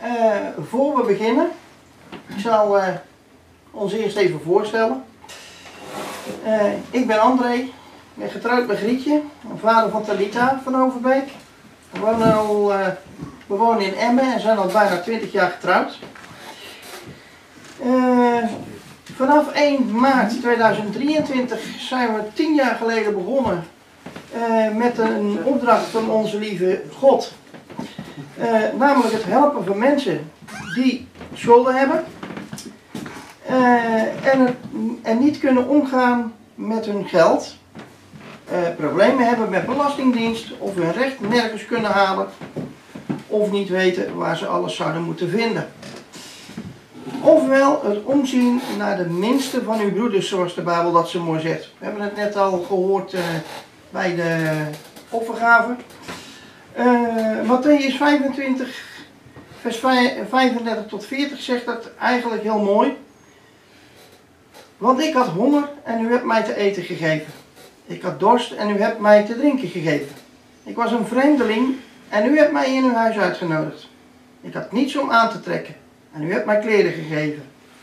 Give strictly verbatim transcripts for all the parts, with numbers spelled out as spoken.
Uh, voor we beginnen, ik zal uh, ons eerst even voorstellen. Uh, ik ben André, ik ben getrouwd met Grietje, vader van Talita van Overbeek. We wonen, al, uh, we wonen in Emmen en zijn al bijna twintig jaar getrouwd. Uh, vanaf één maart tweeduizend drieëntwintig zijn we tien jaar geleden begonnen uh, met een opdracht van onze lieve God. Uh, namelijk het helpen van mensen die schulden hebben uh, en, het, en niet kunnen omgaan met hun geld, uh, problemen hebben met belastingdienst of hun recht nergens kunnen halen of niet weten waar ze alles zouden moeten vinden. Ofwel het omzien naar de minste van uw broeders, zoals de Bijbel dat zo mooi zegt. We hebben het net al gehoord uh, bij de offergave. Uh, Mattheüs vijfentwintig, vers vijfendertig tot veertig zegt dat eigenlijk heel mooi. Want ik had honger en u hebt mij te eten gegeven. Ik had dorst en u hebt mij te drinken gegeven. Ik was een vreemdeling en u hebt mij in uw huis uitgenodigd. Ik had niets om aan te trekken en u hebt mij kleren gegeven.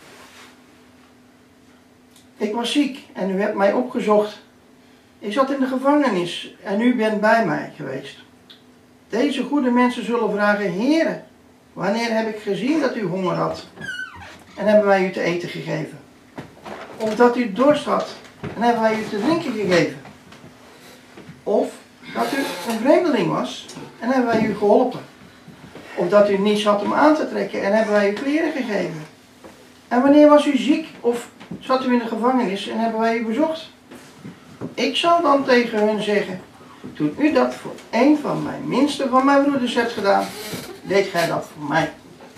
Ik was ziek en u hebt mij opgezocht. Ik zat in de gevangenis en u bent bij mij geweest. Deze goede mensen zullen vragen: Heere, wanneer heb ik gezien dat u honger had en hebben wij u te eten gegeven? Of dat u dorst had en hebben wij u te drinken gegeven? Of dat u een vreemdeling was en hebben wij u geholpen? Of dat u niets had om aan te trekken en hebben wij u kleren gegeven? En wanneer was u ziek of zat u in de gevangenis en hebben wij u bezocht? Ik zal dan tegen hun zeggen: toen u dat voor een van mijn minste van mijn broeders hebt gedaan, deed gij dat voor mij.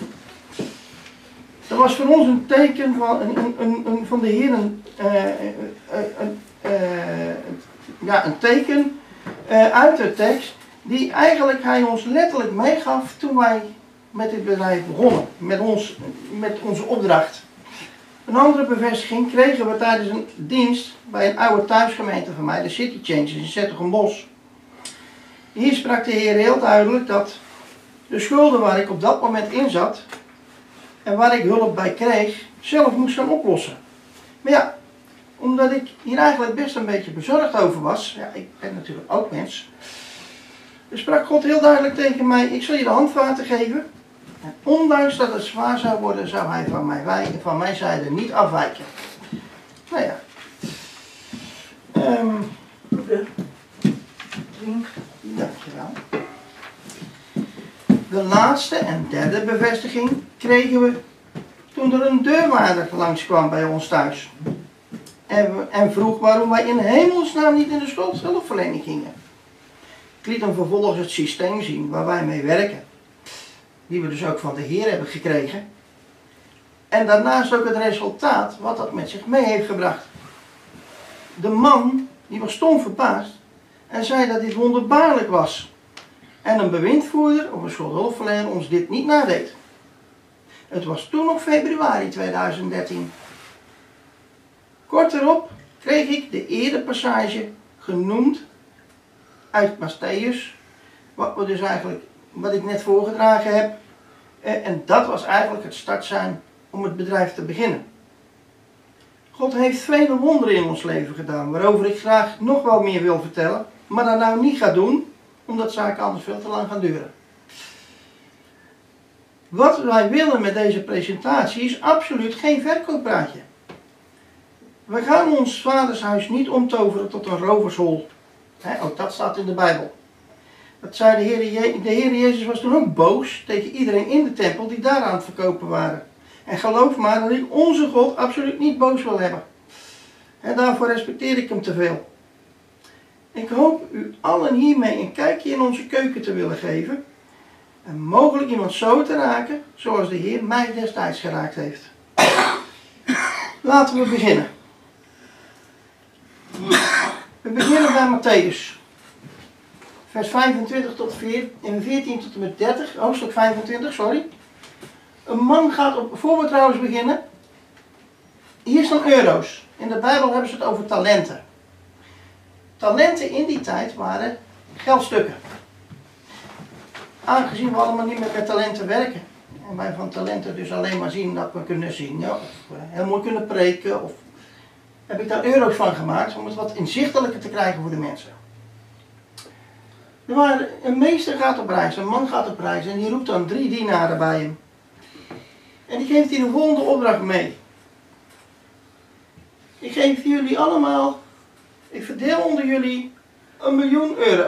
Dat was voor ons een teken van, een, een, een, een, van de Heer, een, uh, een, uh, ja, een teken uh, uit de tekst, die eigenlijk hij ons letterlijk meegaf toen wij met dit bedrijf begonnen, met, ons, met onze opdracht. Een andere bevestiging kregen we tijdens een dienst bij een oude thuisgemeente van mij, de City Changers in Zettergenbos. Hier sprak de Heer heel duidelijk dat de schulden waar ik op dat moment in zat en waar ik hulp bij kreeg, zelf moest gaan oplossen. Maar ja, omdat ik hier eigenlijk best een beetje bezorgd over was, ja, ik ben natuurlijk ook mens, dus sprak God heel duidelijk tegen mij: ik zal je de handvaten geven. En ondanks dat het zwaar zou worden, zou hij van, mij wijken, van mijn zijde niet afwijken. Nou ja. Um, Dankjewel. De laatste en derde bevestiging kregen we toen er een deurwaarder langskwam bij ons thuis. En, we, en vroeg waarom wij in hemelsnaam niet in de schuldhulpverlening gingen. Ik liet hem vervolgens het systeem zien waar wij mee werken. Die we dus ook van de Heer hebben gekregen. En daarnaast ook het resultaat wat dat met zich mee heeft gebracht. De man die was stom verbaasd en zei dat dit wonderbaarlijk was. En een bewindvoerder of een schuldhulpverlener ons dit niet nadeed. Het was toen nog februari tweeduizend dertien. Kort erop kreeg ik de eerder passage genoemd uit Mattheüs. Wat, we dus eigenlijk, wat ik net voorgedragen heb. En dat was eigenlijk het startsein om het bedrijf te beginnen. God heeft vele wonderen in ons leven gedaan, waarover ik graag nog wel meer wil vertellen, maar dat nou niet ga doen, omdat zaken anders veel te lang gaan duren. Wat wij willen met deze presentatie is absoluut geen verkooppraatje. We gaan ons vadershuis niet omtoveren tot een rovershol. He, ook dat staat in de Bijbel. Dat zei de Heer, Je- de Heer Jezus was toen ook boos tegen iedereen in de tempel die daar aan het verkopen waren. En geloof maar dat ik onze God absoluut niet boos wil hebben. En daarvoor respecteer ik hem te veel. Ik hoop u allen hiermee een kijkje in onze keuken te willen geven. En mogelijk iemand zo te raken zoals de Heer mij destijds geraakt heeft. Laten we beginnen. We beginnen bij Mattheüs. Vers vijfentwintig tot veertien tot en met dertig, hoofdstuk vijfentwintig, sorry. Een man gaat op, voor we trouwens beginnen, hier staan euro's. In de Bijbel hebben ze het over talenten. Talenten in die tijd waren geldstukken. Aangezien we allemaal niet meer met talenten werken En wij van talenten dus alleen maar zien dat we kunnen zingen of uh, heel mooi kunnen preken. Of heb ik daar euro's van gemaakt om het wat inzichtelijker te krijgen voor de mensen. Er waren, een meester gaat op reis, een man gaat op reis en die roept dan drie dienaren bij hem. En die geeft hij de volgende opdracht mee. Ik geef jullie allemaal, ik verdeel onder jullie een miljoen euro.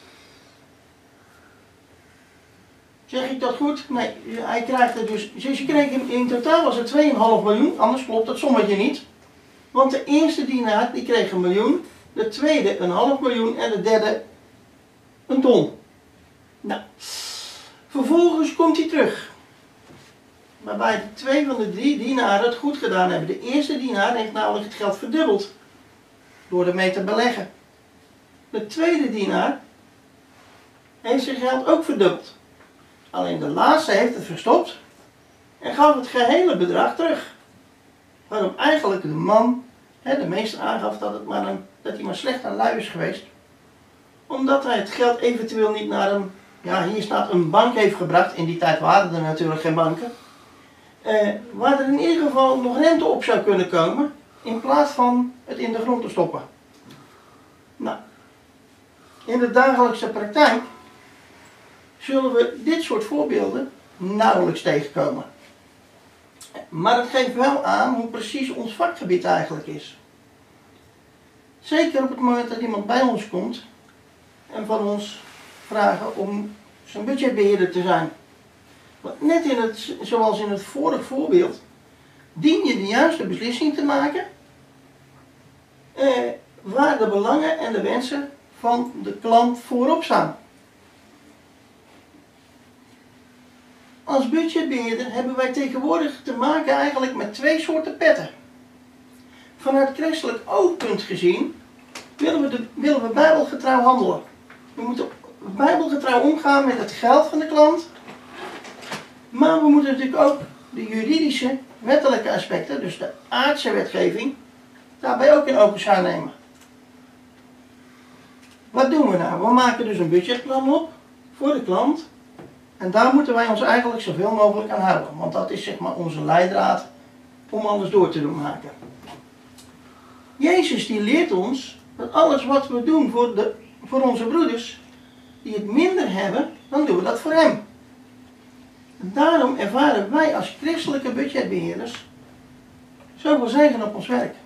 Zeg ik dat goed? Nee, hij krijgt er dus, dus je kreeg in, in totaal was het twee komma vijf miljoen, anders klopt dat sommetje niet. Want de eerste dienaar die kreeg een miljoen, de tweede een half miljoen en de derde een ton. Nou, vervolgens komt hij terug. Waarbij de twee van de drie dienaren het goed gedaan hebben. De eerste dienaar heeft namelijk het geld verdubbeld. Door ermee te beleggen. De tweede dienaar heeft zijn geld ook verdubbeld. Alleen de laatste heeft het verstopt. En gaf het gehele bedrag terug. Waarop eigenlijk de man, hè, de meester aangaf dat, het maar een, dat hij maar slecht aan lui is geweest. Omdat hij het geld eventueel niet naar een, ja hier staat een bank heeft gebracht. In die tijd waren er natuurlijk geen banken. Uh, waar er in ieder geval nog rente op zou kunnen komen. In plaats van het in de grond te stoppen. Nou, in de dagelijkse praktijk zullen we dit soort voorbeelden nauwelijks tegenkomen. Maar het geeft wel aan hoe precies ons vakgebied eigenlijk is. Zeker op het moment dat iemand bij ons komt en van ons vragen om zijn budgetbeheerder te zijn. Want net in het, zoals in het vorige voorbeeld, dien je de juiste beslissing te maken eh, waar de belangen en de wensen van de klant voorop staan. Als budgetbeheerder hebben wij tegenwoordig te maken eigenlijk met twee soorten petten. Vanuit christelijk oogpunt gezien willen we, de, willen we bijbelgetrouw handelen. We moeten bijbelgetrouw omgaan met het geld van de klant. Maar we moeten natuurlijk ook de juridische, wettelijke aspecten, dus de aardse wetgeving, daarbij ook in ogenschouw nemen. Wat doen we nou? We maken dus een budgetplan op voor de klant. En daar moeten wij ons eigenlijk zoveel mogelijk aan houden. Want dat is zeg maar onze leidraad om alles door te doen maken. Jezus die leert ons dat alles wat we doen voor, de, voor onze broeders die het minder hebben, dan doen we dat voor hem. En daarom ervaren wij als christelijke budgetbeheerders zoveel zegen op ons werk.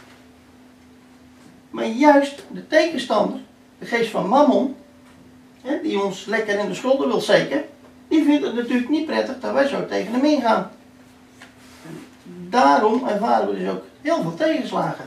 Maar juist de tegenstander, de geest van Mammon, hè, die ons lekker in de schulden wil steken, die vindt het natuurlijk niet prettig dat wij zo tegen hem ingaan. En daarom ervaren we dus ook heel veel tegenslagen.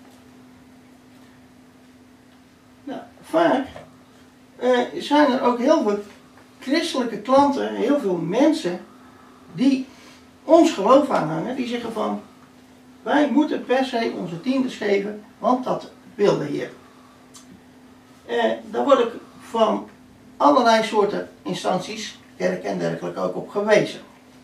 Nou, vaak uh, zijn er ook heel veel christelijke klanten, heel veel mensen die ons geloof aanhangen, die zeggen van wij moeten per se onze tiendes geven, want dat wil de Heer. Uh, daar word ik van allerlei soorten instanties, kerken en dergelijke ook op gewezen.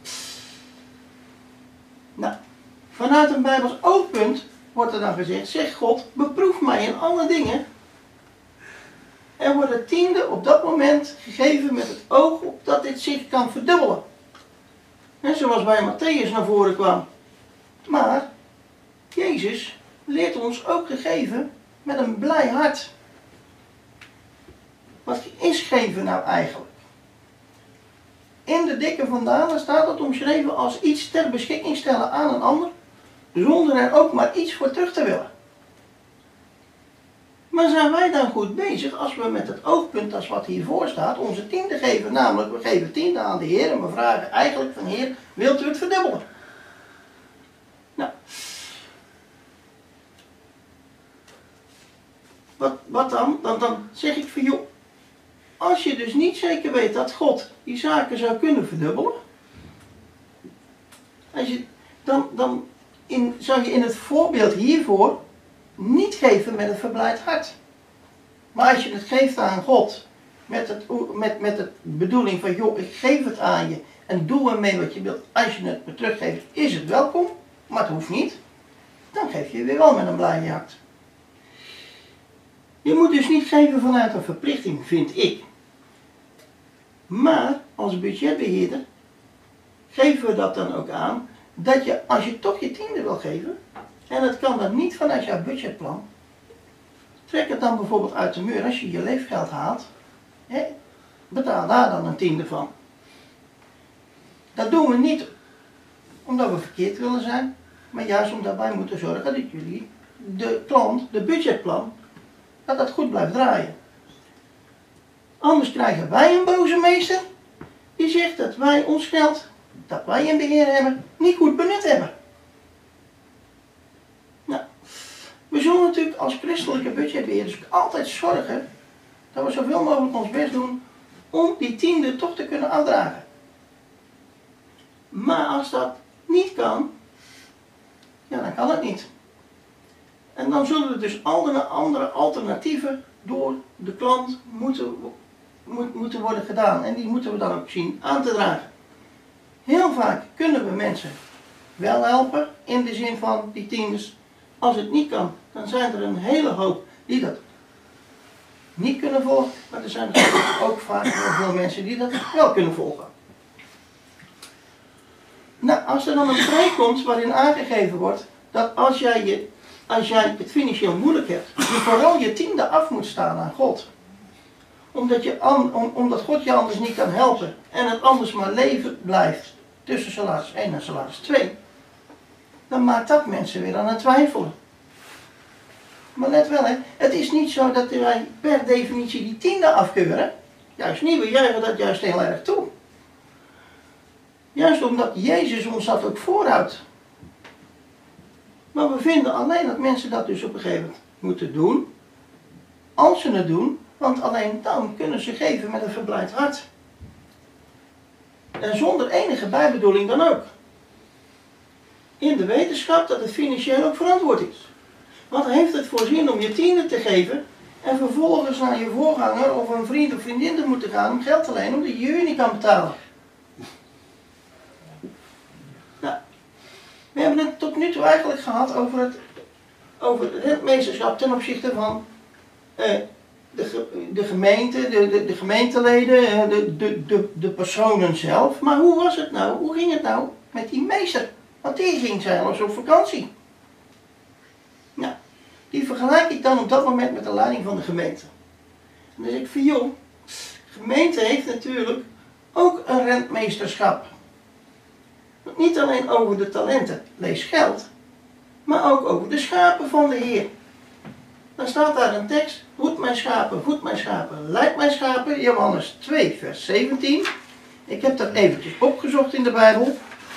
Nou, vanuit een Bijbels oogpunt wordt er dan gezegd, zeg God, beproef mij in alle dingen. En wordt het tiende op dat moment gegeven met het oog op dat dit zich kan verdubbelen. En zoals bij Matthäus naar voren kwam. Maar Jezus leert ons ook te geven met een blij hart. Wat is geven nou eigenlijk? In de dikke van Dalen staat het omschreven als iets ter beschikking stellen aan een ander, zonder er ook maar iets voor terug te willen. Maar zijn wij dan goed bezig als we met het oogpunt als wat hiervoor staat, onze tiende geven, namelijk we geven tiende aan de Heer en we vragen eigenlijk van Heer, wilt u het verdubbelen? Nou, wat, wat dan? dan? Dan zeg ik van joh, als je dus niet zeker weet dat God die zaken zou kunnen verdubbelen, als je, dan, dan in, zou je in het voorbeeld hiervoor niet geven met een verblijd hart. Maar als je het geeft aan God, met het, met, met de bedoeling van joh, ik geef het aan je en doe ermee wat je wilt. Als je het me teruggeeft, is het welkom, maar het hoeft niet. Dan geef je weer wel met een blij hart. Je moet dus niet geven vanuit een verplichting, vind ik. Maar als budgetbeheerder geven we dat dan ook aan, dat je als je toch je tiende wil geven, en dat kan dan niet vanuit jouw budgetplan, trek het dan bijvoorbeeld uit de muur als je je leefgeld haalt, hè, betaal daar dan een tiende van. Dat doen we niet omdat we verkeerd willen zijn, maar juist omdat wij moeten zorgen dat jullie, de klant, de budgetplan, dat dat goed blijft draaien. Anders krijgen wij een boze meester die zegt dat wij ons geld, dat wij in beheer hebben, niet goed benut hebben. Nou, we zullen natuurlijk als christelijke budgetbeheerders altijd zorgen dat we zoveel mogelijk ons best doen om die tiende toch te kunnen afdragen. Maar als dat niet kan, ja, dan kan het niet. En dan zullen er dus andere alternatieven door de klant moeten, moet, moeten worden gedaan. En die moeten we dan ook zien aan te dragen. Heel vaak kunnen we mensen wel helpen in de zin van die tiendes. Als het niet kan, dan zijn er een hele hoop die dat niet kunnen volgen. Maar er zijn er ook vaak heel veel mensen die dat wel kunnen volgen. Nou, als er dan een preek komt waarin aangegeven wordt dat als jij, je, als jij het financieel moeilijk hebt, je vooral je tiende af moet staan aan God. Omdat, je an, om, omdat God je anders niet kan helpen en het anders maar leven blijft tussen salaris één en salaris twee. Dan maakt dat mensen weer aan het twijfelen. Maar let wel, hè, het is niet zo dat wij per definitie die tiende afkeuren. Juist niet, we juichen dat juist heel erg toe. Juist omdat Jezus ons dat ook voorhoudt. Maar we vinden alleen dat mensen dat dus op een gegeven moment moeten doen. Als ze het doen, want alleen dan kunnen ze geven met een verblijd hart. En zonder enige bijbedoeling dan ook. In de wetenschap dat het financieel ook verantwoord is. Wat heeft het voor zin om je tiende te geven en vervolgens naar je voorganger of een vriend of vriendin te moeten gaan om geld te lenen omdat je je huur niet kan betalen? Nou, we hebben het tot nu toe eigenlijk gehad over het, over het rentmeesterschap ten opzichte van eh, de, de gemeente, de, de, de gemeenteleden, de, de, de, de personen zelf. Maar hoe was het nou? Hoe ging het nou met die meester? Want die ging zelfs op vakantie. Nou, die vergelijk ik dan op dat moment met de leiding van de gemeente. En dan zeg ik van joh, de gemeente heeft natuurlijk ook een rentmeesterschap. Niet alleen over de talenten, lees geld, maar ook over de schapen van de Heer. Dan staat daar een tekst, voed mijn schapen, voed mijn schapen, leid mijn schapen, Johannes twee vers zeventien. Ik heb dat eventjes opgezocht in de Bijbel.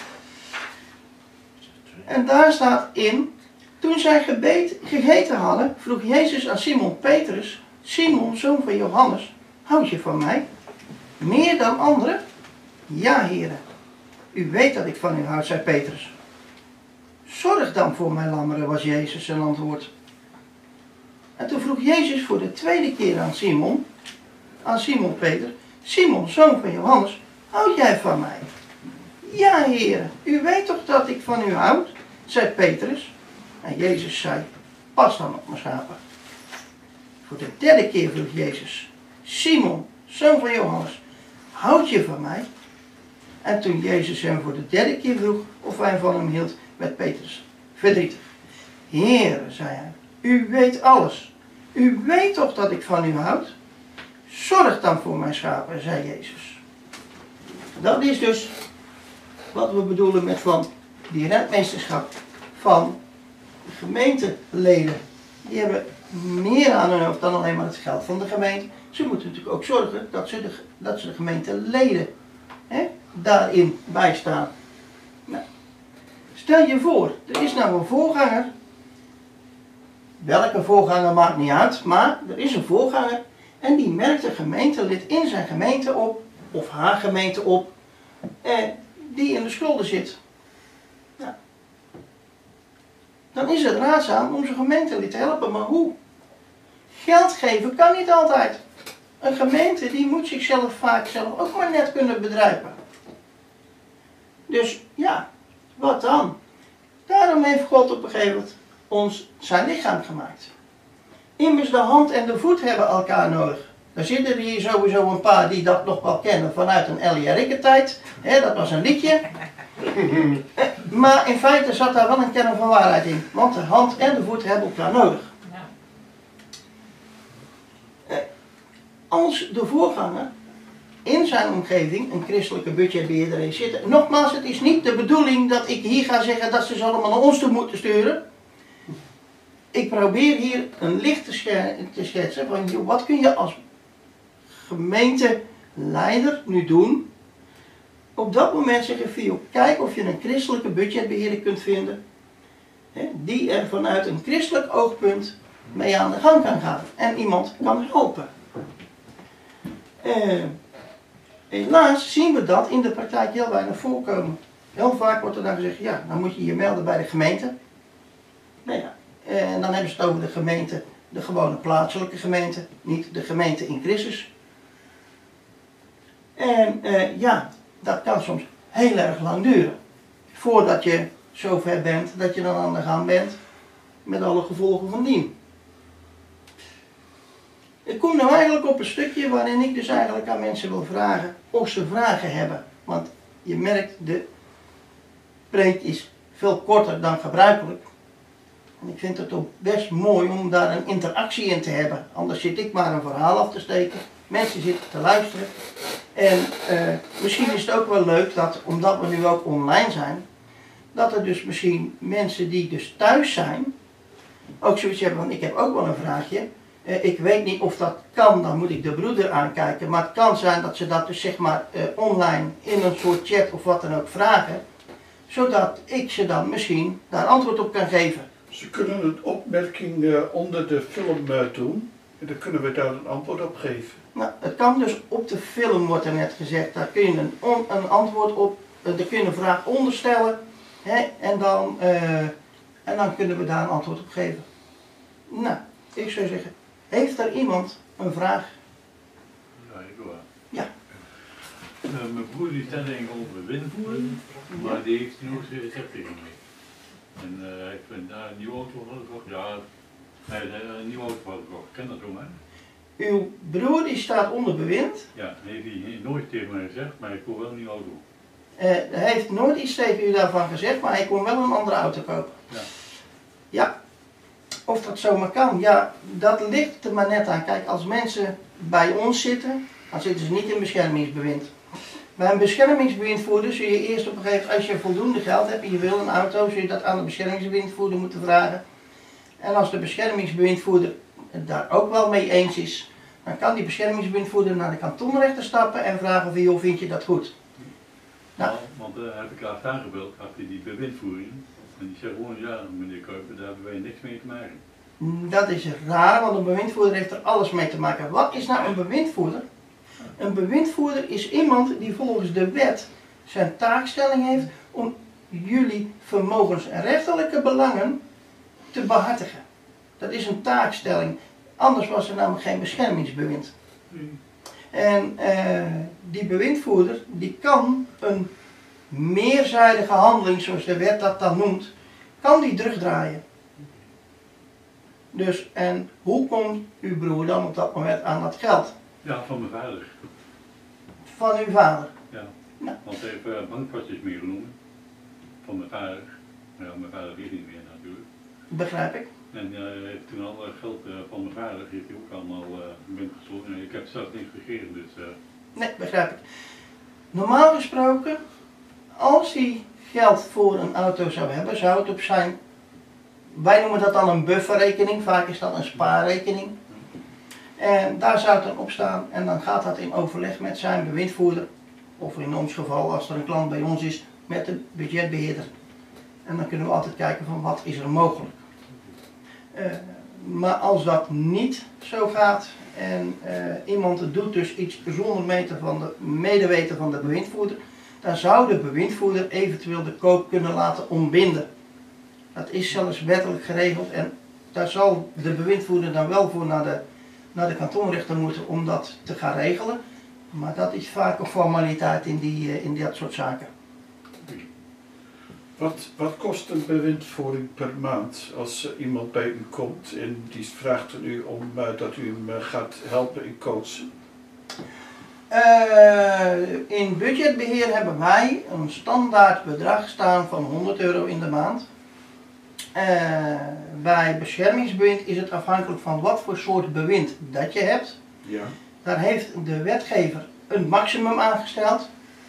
En daar staat in, toen zij gebeten, gegeten hadden, vroeg Jezus aan Simon Petrus, Simon, zoon van Johannes, houd je van mij? Meer dan anderen? Ja, heren. U weet dat ik van u houd, zei Petrus. Zorg dan voor mijn lammeren, was Jezus zijn antwoord. En toen vroeg Jezus voor de tweede keer aan Simon, aan Simon Peter, Simon, zoon van Johannes, houd jij van mij? Ja, heren, u weet toch dat ik van u houd, zei Petrus. En Jezus zei, pas dan op mijn schapen. Voor de derde keer vroeg Jezus, Simon, zoon van Johannes, houd je van mij? En toen Jezus hem voor de derde keer vroeg of hij van hem hield, werd Petrus verdrietig. Heere, zei hij, u weet alles. U weet toch dat ik van u houd? Zorg dan voor mijn schapen, zei Jezus. Dat is dus wat we bedoelen met van die rentmeesterschap van de gemeenteleden. Die hebben meer aan hun hoofd dan alleen maar het geld van de gemeente. Ze moeten natuurlijk ook zorgen dat ze de, dat ze de gemeenteleden hè, daarin bijstaan. Nou, stel je voor, er is nou een voorganger. Welke voorganger maakt niet uit, maar er is een voorganger en die merkt een gemeentelid in zijn gemeente op, of haar gemeente op, eh, die in de schulden zit. Nou, dan is het raadzaam om zijn gemeentelid te helpen, maar hoe? Geld geven kan niet altijd. Een gemeente die moet zichzelf vaak zelf ook maar net kunnen bedrijven. Dus ja, wat dan? Daarom heeft God op een gegeven moment ons zijn lichaam gemaakt. Immers de hand en de voet hebben elkaar nodig. Er zitten hier sowieso een paar die dat nog wel kennen vanuit een Ellie Erike-tijd. Dat was een liedje. Maar in feite zat daar wel een kern van waarheid in. Want de hand en de voet hebben elkaar nodig. Als de voorganger in zijn omgeving een christelijke budgetbeheerder heeft zitten. Nogmaals, het is niet de bedoeling dat ik hier ga zeggen dat ze ze allemaal naar ons toe moeten sturen. Ik probeer hier een licht te schetsen van joh, wat kun je als gemeenteleider nu doen. Op dat moment zeggen van joh, kijk of je een christelijke budgetbeheerder kunt vinden. Hè, die er vanuit een christelijk oogpunt mee aan de gang kan gaan. En iemand kan helpen. Uh, helaas zien we dat in de praktijk heel weinig voorkomen. Heel vaak wordt er dan gezegd, ja, dan moet je je melden bij de gemeente. Nou ja, en dan hebben ze het over de gemeente, de gewone plaatselijke gemeente, niet de gemeente in crisis. En uh, ja, dat kan soms heel erg lang duren. Voordat je zover bent dat je dan aan de gang bent met alle gevolgen van dien. Ik kom nu eigenlijk op een stukje waarin ik dus eigenlijk aan mensen wil vragen of ze vragen hebben. Want je merkt, de preek is veel korter dan gebruikelijk. En ik vind het ook best mooi om daar een interactie in te hebben. Anders zit ik maar een verhaal af te steken. Mensen zitten te luisteren. En uh, misschien is het ook wel leuk dat, omdat we nu ook online zijn, dat er dus misschien mensen die dus thuis zijn, ook zoiets hebben van ik heb ook wel een vraagje. Uh, ik weet niet of dat kan, dan moet ik de broeder aankijken. Maar het kan zijn dat ze dat dus zeg maar uh, online in een soort chat of wat dan ook vragen. Zodat ik ze dan misschien daar antwoord op kan geven. Ze kunnen een opmerking uh, onder de film uh, doen. En dan kunnen we daar een antwoord op geven. Nou, het kan dus op de film, wordt er net gezegd. Daar kun je een, on, een antwoord op, uh, daar kun je een vraag onderstellen. Hè, en, dan, uh, en dan kunnen we daar een antwoord op geven. Nou, ik zou zeggen, heeft er iemand een vraag? Ja, ik wel. Ja. Uh, mijn broer die staat eigenlijk over windvoeren, maar die heeft nooit gezegd tegen mij. En uh, hij heeft daar een nieuwe auto gekocht. Ja, hij heeft een nieuwe auto gekocht. Ken dat ook, hè? Uw broer die staat onder bewind. Ja, heeft hij nooit tegen mij gezegd, maar ik koop wel een nieuwe auto. Uh, hij heeft nooit iets tegen u daarvan gezegd, maar hij kon wel een andere auto kopen. Ja. Ja. Of dat zomaar kan, ja, dat ligt er maar net aan. Kijk, als mensen bij ons zitten, dan zitten ze niet in beschermingsbewind. Bij een beschermingsbewindvoerder zul je eerst op een gegeven moment, als je voldoende geld hebt en je wil een auto, zul je dat aan de beschermingsbewindvoerder moeten vragen. En als de beschermingsbewindvoerder het daar ook wel mee eens is, dan kan die beschermingsbewindvoerder naar de kantonrechter stappen en vragen van, joh, vind je dat goed? Nou, nou want uh, heb ik laatst aangebeld, had hij die bewindvoering. En die zegt gewoon, ja meneer Kuiper, daar hebben wij niks mee te maken. Dat is raar, want een bewindvoerder heeft er alles mee te maken. Wat is nou een bewindvoerder? Een bewindvoerder is iemand die volgens de wet zijn taakstelling heeft om jullie vermogensrechtelijke belangen te behartigen. Dat is een taakstelling. Anders was er namelijk geen beschermingsbewind. Nee. En uh, die bewindvoerder die kan een meerzijdige handeling, zoals de wet dat dan noemt, kan die terugdraaien. Dus, en hoe komt uw broer dan op dat moment aan dat geld? Ja, van mijn vader. Van uw vader? Ja, nou. Want hij heeft uh, bankpasjes meegenomen. Van mijn vader. Ja, mijn vader is niet meer natuurlijk. Begrijp ik. En uh, hij heeft toen al geld uh, van mijn vader, heeft hij ook allemaal uh, binnengestoken. Ik heb zelf niks gegeven, dus... Uh... Nee, begrijp ik. Normaal gesproken, als hij geld voor een auto zou hebben, zou het op zijn, wij noemen dat dan een bufferrekening, vaak is dat een spaarrekening. En daar zou het dan op staan en dan gaat dat in overleg met zijn bewindvoerder, of in ons geval als er een klant bij ons is, met de budgetbeheerder. En dan kunnen we altijd kijken van wat is er mogelijk. Uh, maar als dat niet zo gaat en uh, iemand doet dus iets zonder meten van de medeweten van de bewindvoerder, dan zou de bewindvoerder eventueel de koop kunnen laten ontbinden. Dat is zelfs wettelijk geregeld en daar zal de bewindvoerder dan wel voor naar de, naar de kantonrechter moeten om dat te gaan regelen. Maar dat is vaak een formaliteit in, die, in dat soort zaken. Wat, wat kost een bewindvoering per maand als uh, iemand bij u komt en die vraagt aan u om uh, dat u hem uh, gaat helpen in coachen? Uh, in budgetbeheer hebben wij een standaard bedrag staan van honderd euro in de maand. Uh, bij beschermingsbewind is het afhankelijk van wat voor soort bewind dat je hebt. Ja. Daar heeft de wetgever een maximum aangesteld.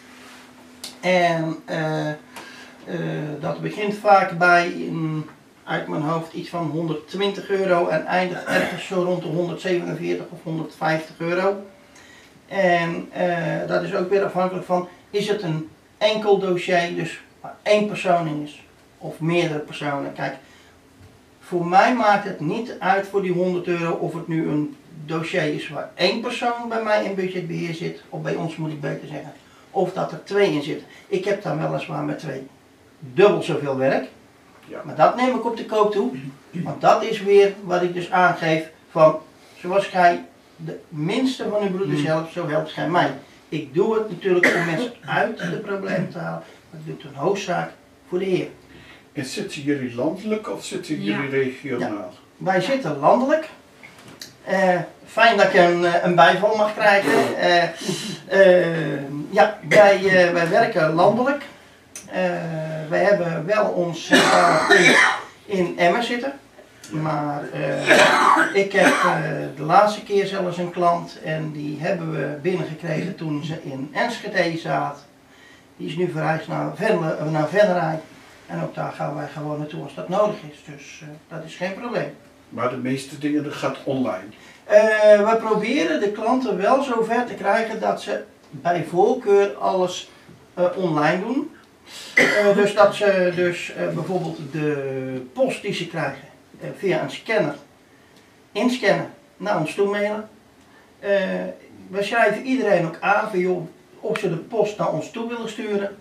En uh, uh, dat begint vaak bij, in, uit mijn hoofd, iets van honderdtwintig euro en eindigt ergens zo rond de honderdzevenenveertig of honderdvijftig euro. En uh, dat is ook weer afhankelijk van, is het een enkel dossier, dus waar één persoon in is, of meerdere personen. Kijk, voor mij maakt het niet uit voor die honderd euro of het nu een dossier is waar één persoon bij mij in budgetbeheer zit, of bij ons moet ik beter zeggen, of dat er twee in zitten. Ik heb daar weliswaar met twee dubbel zoveel werk, ja. Maar dat neem ik op de koop toe, want dat is weer wat ik dus aangeef van, zoals gij de minste van uw broeders helpt, zo helpt gij mij. Ik doe het natuurlijk om mensen uit de problemen te halen, maar ik doe het een hoofdzaak voor de Heer. En zitten jullie landelijk of zitten jullie ja. regionaal? Ja. Wij zitten landelijk. Uh, fijn dat ik een, een bijval mag krijgen. Uh, uh, ja, wij, uh, wij werken landelijk. Uh, wij hebben wel ons centrale punt in Emmen zitten. Maar uh, ik heb uh, de laatste keer zelfs een klant en die hebben we binnengekregen toen ze in Enschede zaten. Die is nu verhuisd naar, Venlo, naar Venray. En ook daar gaan wij gewoon naartoe als dat nodig is. Dus uh, dat is geen probleem. Maar de meeste dingen dat gaat online? Uh, we proberen de klanten wel zover te krijgen dat ze bij voorkeur alles uh, online doen. Uh, dus dat ze dus uh, bijvoorbeeld de post die ze krijgen uh, via een scanner inscannen naar ons toe mailen. Uh, we schrijven iedereen ook aan van, joh, of ze de post naar ons toe willen sturen.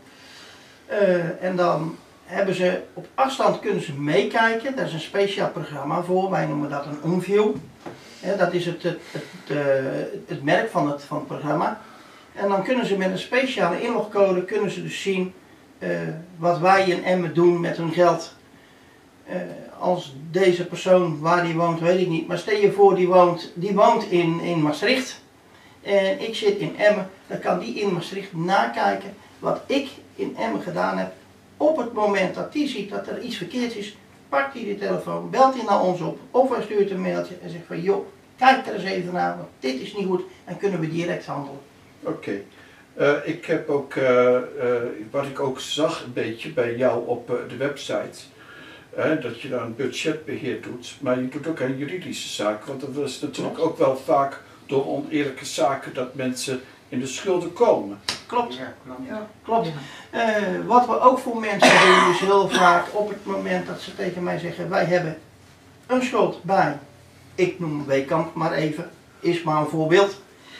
Uh, en dan hebben ze op afstand kunnen ze meekijken. Daar is een speciaal programma voor. Wij noemen dat een Onview. Ja, dat is het, het, het, uh, het merk van het, van het programma. En dan kunnen ze met een speciale inlogcode kunnen ze dus zien uh, wat wij in Emmen doen met hun geld. Uh, als deze persoon, waar die woont weet ik niet, maar stel je voor die woont, die woont in, in Maastricht. En ik zit in Emmen, dan kan die in Maastricht nakijken wat ik in Emmen gedaan heb. Op het moment dat die ziet dat er iets verkeerd is, pakt hij de telefoon, belt hij naar ons op of hij stuurt een mailtje en zegt van joh, kijk er eens even naar, want dit is niet goed en kunnen we direct handelen. Oké. Okay. Uh, ik heb ook, uh, uh, wat ik ook zag een beetje bij jou op uh, de website, uh, dat je daar een budgetbeheer doet, maar je doet ook een juridische zaak, want dat is natuurlijk ook wel vaak door oneerlijke zaken dat mensen in de schulden komen. Klopt. Ja, klopt. Ja, klopt. Uh, wat we ook voor mensen doen is heel vaak op het moment dat ze tegen mij zeggen, wij hebben een schuld bij, ik noem Weekamp maar even, is maar een voorbeeld.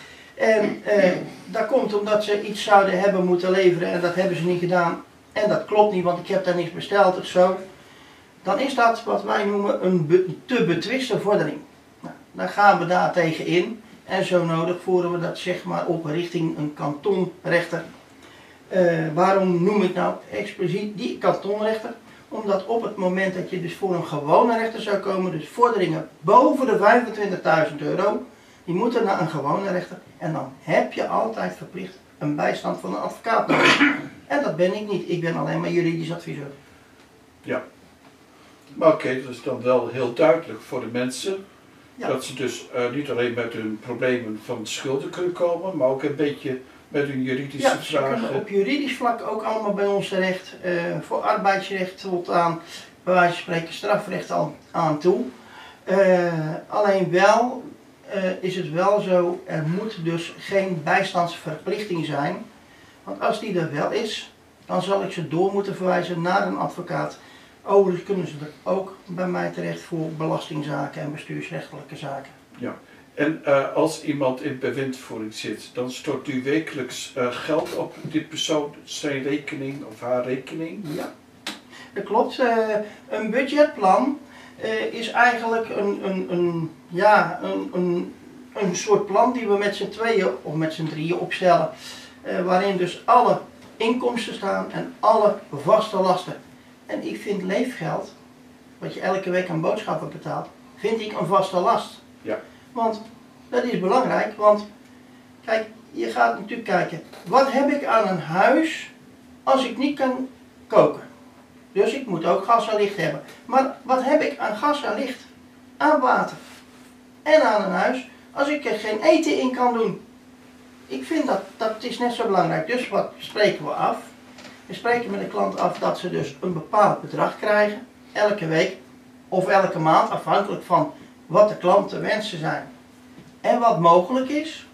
En uh, dat komt omdat ze iets zouden hebben moeten leveren en dat hebben ze niet gedaan. En dat klopt niet, want ik heb daar niks besteld of zo. Dan is dat wat wij noemen een be te betwiste vordering. Nou, dan gaan we daar tegen in. En zo nodig voeren we dat zeg maar op richting een kantonrechter. Uh, waarom noem ik nou expliciet die kantonrechter? Omdat op het moment dat je dus voor een gewone rechter zou komen, dus vorderingen boven de vijfentwintigduizend euro, die moeten naar een gewone rechter. En dan heb je altijd verplicht een bijstand van een advocaat nodig. En dat ben ik niet, ik ben alleen maar juridisch adviseur. Ja, maar oké, okay, dat is dan wel heel duidelijk voor de mensen. Ja. Dat ze dus uh, niet alleen met hun problemen van schulden kunnen komen, maar ook een beetje met hun juridische ja, vragen. Ja, ze kunnen op juridisch vlak ook allemaal bij ons terecht. Uh, voor arbeidsrecht tot aan, bij wijze van spreken, strafrecht aan, aan toe. Uh, alleen wel uh, is het wel zo, er moet dus geen bijstandsverplichting zijn. Want als die er wel is, dan zal ik ze door moeten verwijzen naar een advocaat. Overigens kunnen ze er ook bij mij terecht voor belastingzaken en bestuursrechtelijke zaken. Ja, en uh, als iemand in bewindvoering zit, dan stort u wekelijks uh, geld op die persoon, zijn rekening of haar rekening? Ja, dat klopt. Uh, een budgetplan uh, is eigenlijk een, een, een, ja, een, een, een soort plan die we met z'n tweeën of met z'n drieën opstellen. Uh, waarin dus alle inkomsten staan en alle vaste lasten. En ik vind leefgeld, wat je elke week aan boodschappen betaalt, vind ik een vaste last. Ja. Want dat is belangrijk, want kijk, je gaat natuurlijk kijken, wat heb ik aan een huis als ik niet kan koken? Dus ik moet ook gas en licht hebben. Maar wat heb ik aan gas en licht? Aan water. En aan een huis als ik er geen eten in kan doen. Ik vind dat, dat is net zo belangrijk. Dus wat spreken we af? We spreken met de klant af dat ze dus een bepaald bedrag krijgen. Elke week of elke maand, afhankelijk van wat de klant de wensen zijn. En wat mogelijk is.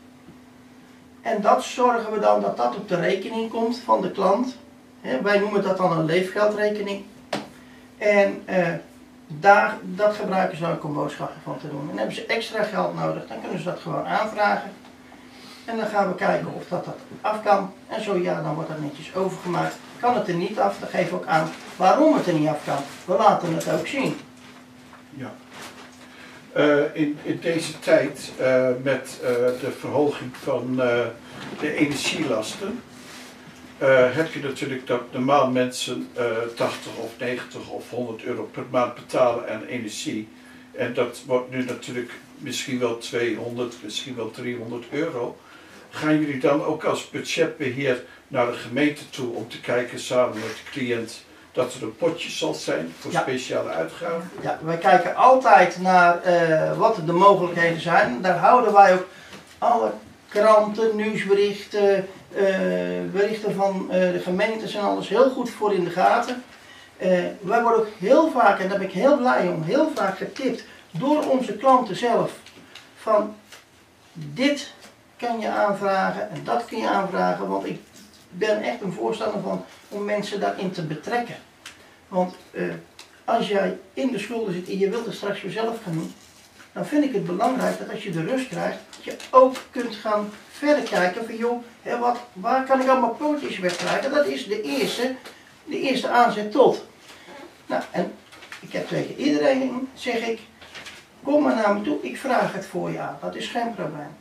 En dat zorgen we dan dat dat op de rekening komt van de klant. He, wij noemen dat dan een leefgeldrekening. En eh, daar, dat gebruiken ze ook om boodschappen van te doen. En hebben ze extra geld nodig, dan kunnen ze dat gewoon aanvragen. En dan gaan we kijken of dat, dat af kan. En zo ja, dan wordt dat netjes overgemaakt. Kan het er niet af, dan geven we ook aan waarom het er niet af kan. We laten het ook zien. Ja. Uh, in, in deze tijd uh, met uh, de verhoging van uh, de energielasten uh, heb je natuurlijk dat normaal mensen uh, tachtig of negentig of honderd euro per maand betalen aan energie. En dat wordt nu natuurlijk misschien wel tweehonderd, misschien wel driehonderd euro. Gaan jullie dan ook als budgetbeheer naar de gemeente toe om te kijken samen met de cliënt dat er een potje zal zijn voor Ja. speciale uitgaven? Ja, wij kijken altijd naar uh, wat de mogelijkheden zijn. Daar houden wij ook alle kranten, nieuwsberichten, uh, berichten van uh, de gemeentes en alles heel goed voor in de gaten. Uh, wij worden ook heel vaak, en daar ben ik heel blij om, heel vaak getipt door onze klanten zelf. Van dit kan je aanvragen en dat kun je aanvragen, want ik ben echt een voorstander van om mensen daarin te betrekken. Want uh, als jij in de schulden zit en je wilt het straks weer zelf gaan doen, dan vind ik het belangrijk dat als je de rust krijgt, dat je ook kunt gaan verder kijken van joh, hè, wat, waar kan ik allemaal pootjes wegkrijgen? Dat is de eerste, de eerste aanzet tot. Nou, en ik heb tegen iedereen, zeg ik, kom maar naar me toe, ik vraag het voor je aan, dat is geen probleem.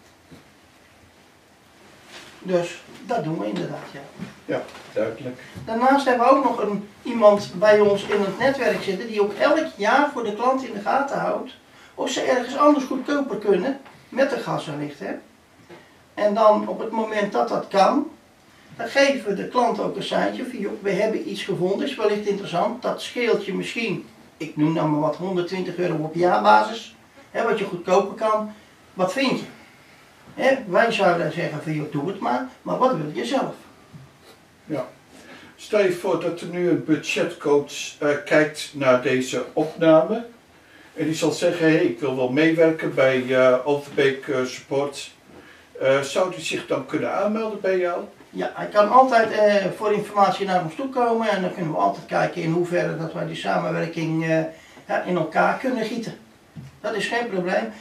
Dus dat doen we inderdaad, ja. Ja, duidelijk. Daarnaast hebben we ook nog een, iemand bij ons in het netwerk zitten die ook elk jaar voor de klant in de gaten houdt of ze ergens anders goedkoper kunnen met de gas en licht. Hè? En dan op het moment dat dat kan, dan geven we de klant ook een seintje van joh, we hebben iets gevonden, is wellicht interessant, dat scheelt je misschien, ik noem nou maar wat, honderdtwintig euro op jaarbasis, hè, wat je goedkoper kan, wat vind je? Hè, wij zouden zeggen van joh, doe het maar, maar wat wil je zelf? Ja. Stel je voor dat er nu een budgetcoach uh, kijkt naar deze opname en die zal zeggen, hé, hey, ik wil wel meewerken bij uh, Overbeek uh, Support. Uh, zou die zich dan kunnen aanmelden bij jou? Ja, hij kan altijd uh, voor informatie naar ons toe komen en dan kunnen we altijd kijken in hoeverre dat wij die samenwerking uh, ja, in elkaar kunnen gieten. Dat is geen probleem.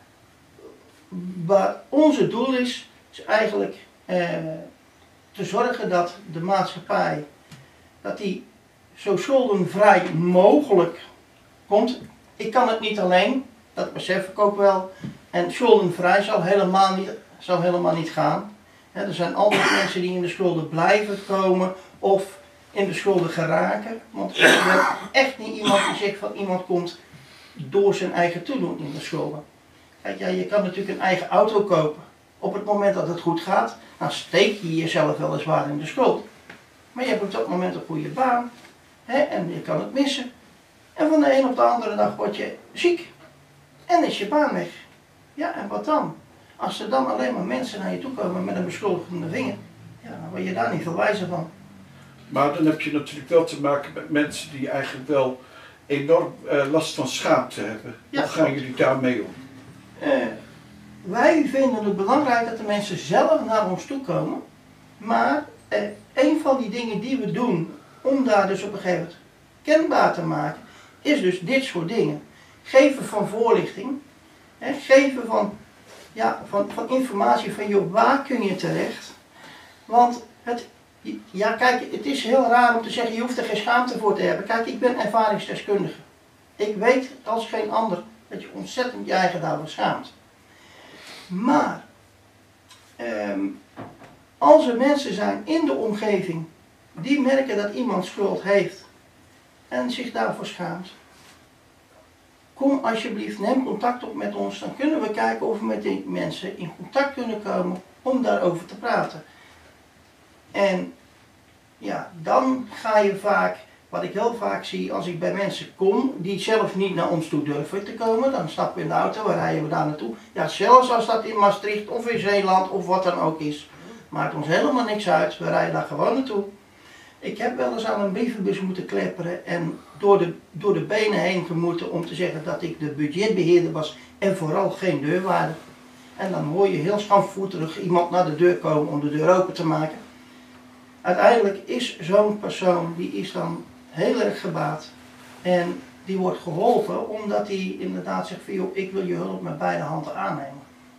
Maar onze doel is, is eigenlijk uh, te zorgen dat de maatschappij dat die zo schuldenvrij mogelijk komt. Ik kan het niet alleen, dat besef ik ook wel. En schuldenvrij zal helemaal niet, zal helemaal niet gaan. He, er zijn altijd mensen die in de schulden blijven komen of in de schulden geraken. Want ik ben echt niet iemand die zegt van iemand komt door zijn eigen toedoen in de schulden. Kijk, ja, je kan natuurlijk een eigen auto kopen. Op het moment dat het goed gaat, dan steek je jezelf weliswaar in de schuld. Maar je hebt op dat moment een goede baan hè, en je kan het missen. En van de een op de andere dag word je ziek en is je baan weg. Ja, en wat dan? Als er dan alleen maar mensen naar je toe komen met een beschuldigende vinger, ja, dan word je daar niet veel wijzer van. Maar dan heb je natuurlijk wel te maken met mensen die eigenlijk wel enorm uh, last van schaamte hebben. Ja, Hoe gaan jullie daarmee om? Uh, wij vinden het belangrijk dat de mensen zelf naar ons toe komen. Maar uh, een van die dingen die we doen om daar dus op een gegeven moment kenbaar te maken, is dus dit soort dingen. Geven van voorlichting, hè, geven van, ja, van, van informatie van joh, waar kun je terecht. Want het, ja kijk, het is heel raar om te zeggen je hoeft er geen schaamte voor te hebben. Kijk, ik ben ervaringsdeskundige. Ik weet als geen ander dat je ontzettend je eigen daarvoor schaamt. Maar, um, als er mensen zijn in de omgeving die merken dat iemand schuld heeft en zich daarvoor schaamt, kom alsjeblieft, neem contact op met ons, dan kunnen we kijken of we met die mensen in contact kunnen komen om daarover te praten. En ja, dan ga je vaak, wat ik heel vaak zie als ik bij mensen kom die zelf niet naar ons toe durven te komen, dan stappen we in de auto, waar rijden we daar naartoe. Ja, zelfs als dat in Maastricht of in Zeeland of wat dan ook is, maakt ons helemaal niks uit, we rijden daar gewoon naartoe. Ik heb wel eens aan een brievenbus moeten klepperen en door de, door de benen heen gemoeten om te zeggen dat ik de budgetbeheerder was en vooral geen deurwaarder. En dan hoor je heel schamvoeterig iemand naar de deur komen om de deur open te maken. Uiteindelijk is zo'n persoon, die is dan heel erg gebaat en die wordt geholpen omdat hij inderdaad zegt van joh, ik wil je hulp met beide handen aannemen.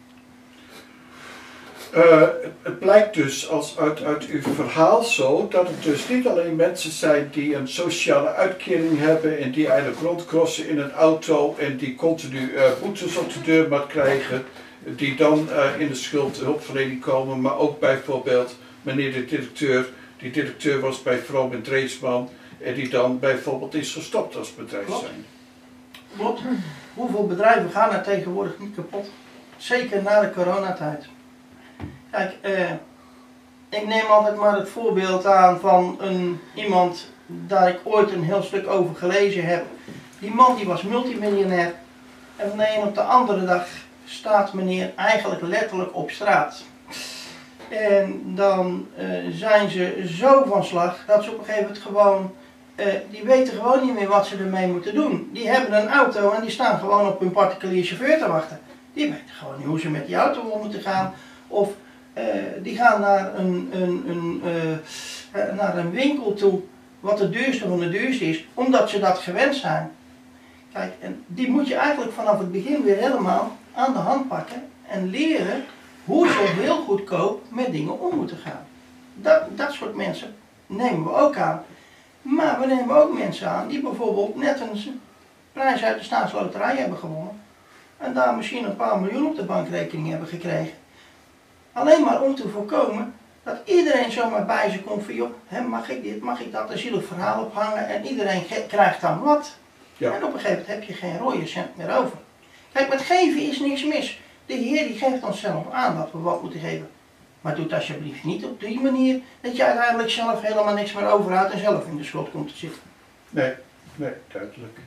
Uh, het blijkt dus als uit, uit uw verhaal zo dat het dus niet alleen mensen zijn die een sociale uitkering hebben en die eigenlijk rondcrossen in een auto en die continu uh, boetes op de deurmat krijgen, die dan uh, in de schuldhulpverlening komen, maar ook bijvoorbeeld meneer de directeur, die directeur was bij Vroom en Dreesman en die dan bijvoorbeeld is gestopt als bedrijf Klopt. zijn. Klopt. Hoeveel bedrijven gaan er tegenwoordig niet kapot? Zeker na de coronatijd. Kijk, eh, ik neem altijd maar het voorbeeld aan van een, iemand daar ik ooit een heel stuk over gelezen heb. Die man die was multimiljonair en van de een op de andere dag staat meneer eigenlijk letterlijk op straat. En dan eh, zijn ze zo van slag dat ze op een gegeven moment gewoon, eh, die weten gewoon niet meer wat ze ermee moeten doen. Die hebben een auto en die staan gewoon op hun particulier chauffeur te wachten. Die weten gewoon niet hoe ze met die auto om moeten gaan. Of uh, die gaan naar een, een, een, uh, naar een winkel toe wat de duurste van de duurste is, omdat ze dat gewend zijn. Kijk, en die moet je eigenlijk vanaf het begin weer helemaal aan de hand pakken en leren hoe ze heel goedkoop met dingen om moeten gaan. Dat, dat soort mensen nemen we ook aan. Maar we nemen ook mensen aan die bijvoorbeeld net een prijs uit de staatsloterij hebben gewonnen. En daar misschien een paar miljoen op de bankrekening hebben gekregen. Alleen maar om te voorkomen dat iedereen zomaar bij ze komt van joh, hè, mag ik dit, mag ik dat, een zielig verhaal ophangen en iedereen krijgt dan wat. Ja. En op een gegeven moment heb je geen rode cent meer over. Kijk, met geven is niks mis. De Heer die geeft ons zelf aan dat we wat moeten geven. Maar doe het alsjeblieft niet op die manier dat je uiteindelijk zelf helemaal niks meer overhoudt en zelf in de schuld komt te zitten. Nee, nee, duidelijk.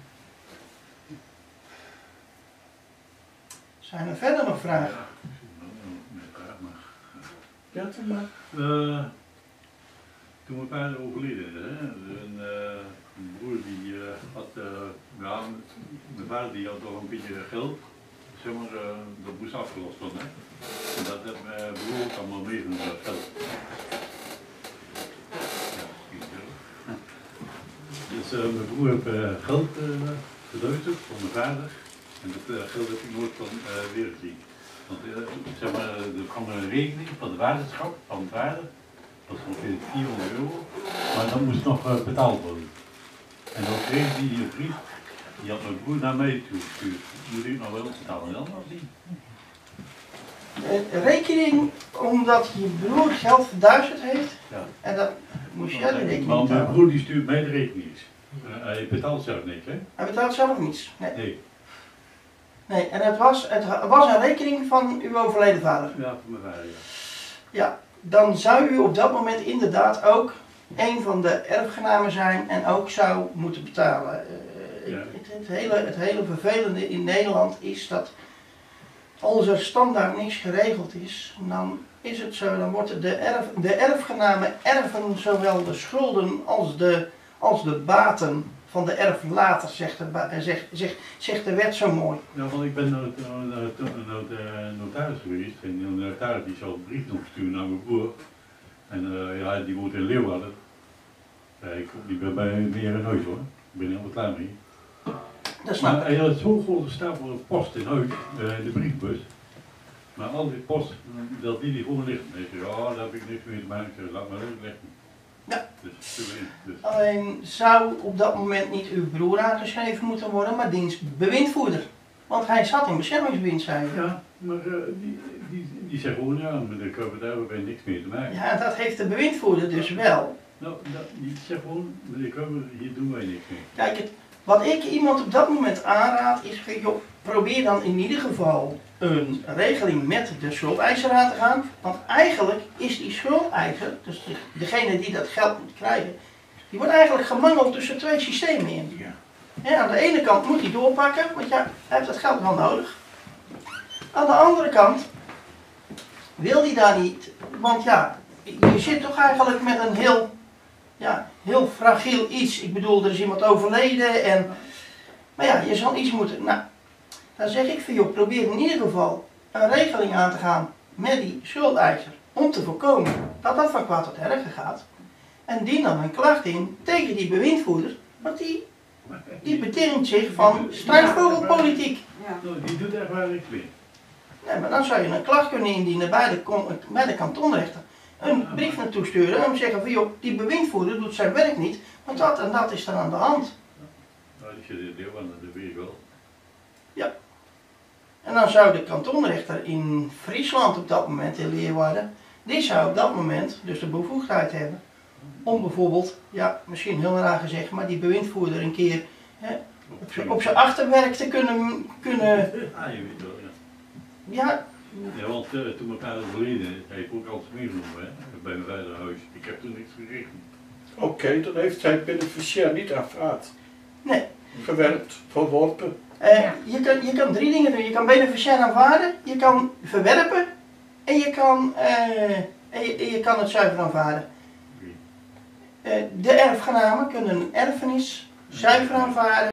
Zijn er verder nog vragen? Ja, toch maar. Uh, toen mijn vader overleden is, hè, een, uh, een broer die uh, had, uh, ja, mijn vader die had toch een beetje geld, zeg maar, uh, dat moest afgelost worden. Hè. En dat heeft mijn broer ook allemaal mee van dat geld. Ja, dus uh, mijn broer heeft uh, geld uh, geduisterd voor mijn vader en dat uh, geld heb ik nooit van uh, weer gezien. Want uh, zeg maar, er kwam een rekening van de waterschap, van het water, dat was ongeveer vierhonderd euro, maar dat moest nog uh, betaald worden. En dan kreeg die een brief, die had mijn broer naar mij toegestuurd. Moet ik nog wel betalen, dan of niet? Een rekening omdat je broer geld verduisterd heeft, Ja. En dat moest jij de rekening Maar mijn betalen. broer die stuurt mij de rekening. Uh, hij betaalt zelf niks, hè? Hij betaalt zelf niets. Nee. Nee. Nee, en het was, het was een rekening van uw overleden vader. Ja, voor mijn vader, ja. Ja, dan zou u op dat moment inderdaad ook een van de erfgenamen zijn en ook zou moeten betalen. Uh, Ja. het, het, hele, het hele vervelende in Nederland is dat als er standaard niks geregeld is, dan is het zo, dan wordt de, erf, de erfgenamen erven zowel de schulden als de, als de baten van de erflater, zegt de, zegt, zegt, zegt de wet zo mooi. Ja, want ik ben naar de notaris geweest en de notaris die zou een brief nog sturen naar mijn broer. En uh, ja, die woont in Leeuwarden. Ja, ik kom niet bij mij meer in huis hoor, ik ben helemaal klaar mee. Dat snap Maar ik. hij had zo'n grote stapel post in huis, uh, in de briefbus. Maar al die post, dat die die gewoon ligt. En ik zei, ja, daar heb ik niks mee te maken, laat maar even liggen. Ja. Dus, dus. Alleen zou op dat moment niet uw broer aangeschreven moeten worden, maar dienstbewindvoerder. Want hij zat in beschermingsbewind, zei je. Ja, maar uh, die, die, die zegt gewoon, ja, met de K V D hebben wij niks mee te maken. Ja, en dat heeft de bewindvoerder dus wel. Nou, dat, die zegt gewoon, meneer Kummer, hier doen wij niks mee. Kijk, het, wat ik iemand op dat moment aanraad is, joh, probeer dan in ieder geval een regeling met de schuldeiser aan te gaan. Want eigenlijk is die schuldeiser, dus de, degene die dat geld moet krijgen, die wordt eigenlijk gemangeld tussen twee systemen in. Ja. En aan de ene kant moet hij doorpakken, want ja, hij heeft dat geld wel nodig. Aan de andere kant wil hij daar niet, want ja, je zit toch eigenlijk met een heel, ja, heel fragiel iets. Ik bedoel, er is iemand overleden en, maar ja, je zal iets moeten. Nou, dan zeg ik van joh, probeer in ieder geval een regeling aan te gaan met die schuldeiser. Om te voorkomen dat dat van kwaad tot erger gaat. En dien dan een klacht in tegen die bewindvoerder, want die, die bedient zich van strijdvogelpolitiek. Ja. Nou, die doet echt wel niks meer. Nee, maar dan zou je een klacht kunnen indienen bij de, kon- bij de kantonrechter. Een brief naartoe sturen en zeggen van joh, die bewindvoerder doet zijn werk niet, want dat en dat is er aan de hand. Nou, die zit in deel van, dat weet ik wel. En dan zou de kantonrechter in Friesland op dat moment, in Leeuwarden, die zou op dat moment dus de bevoegdheid hebben om bijvoorbeeld, ja, misschien heel raar gezegd, maar die bewindvoerder een keer hè, op zijn- op zijn achterwerk te kunnen, kunnen Ah, je weet wel, ja. ja, Ja, want uh, toen mijn vader overleden is, hij heeft ook altijd meegenomen, hè, bij mijn vaderhuis. Ik heb toen niks gekregen. Oké, okay, dan heeft hij beneficiair niet aanvaard. nee. Verwerpt, verworpen. Uh, je, kan, je kan drie dingen doen. Je kan beneficiair aanvaarden, je kan verwerpen en je kan, uh, en je, en je kan het zuiver aanvaarden. Uh, de erfgenamen kunnen een erfenis zuiver aanvaarden.